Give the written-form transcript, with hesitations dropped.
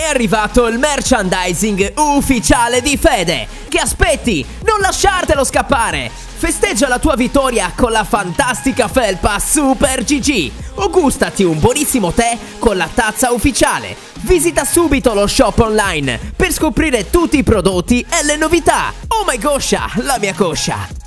arrivato il merchandising ufficiale di Fede. Che aspetti? Non lasciartelo scappare! Festeggia la tua vittoria con la fantastica felpa Super GG o gustati un buonissimo tè con la tazza ufficiale. Visita subito lo shop online per scoprire tutti i prodotti e le novità. Oh my gosha, la mia coscia!